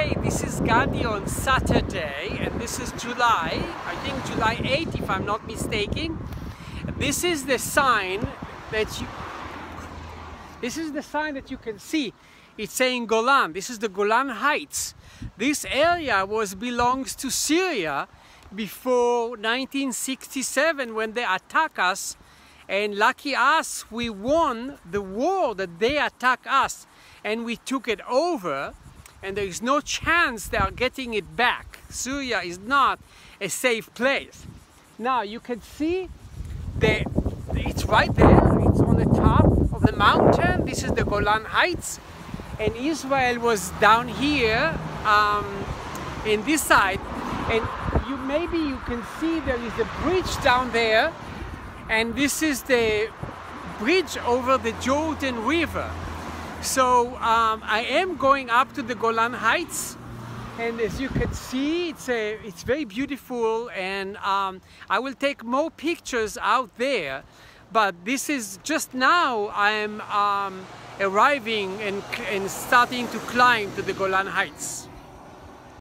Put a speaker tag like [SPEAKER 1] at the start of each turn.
[SPEAKER 1] Hi, this is Gadi on Saturday, and this is July, I think July 8th if I'm not mistaken. This is the sign that you can see. It's saying Golan. This is the Golan Heights. This area belongs to Syria before 1967 when they attacked us, and lucky us, we won the war that they attacked us and we took it over, and there is no chance they are getting it back. Syria is not a safe place. Now you can see it's right there, it's on the top of the mountain. This is the Golan Heights, and Israel was down here in this side, and maybe you can see there is a bridge down there, and this is the bridge over the Jordan River. So I am going up to the Golan Heights, and as you can see, it's very beautiful, and I will take more pictures out there, but this is just now I am arriving and starting to climb to the Golan Heights.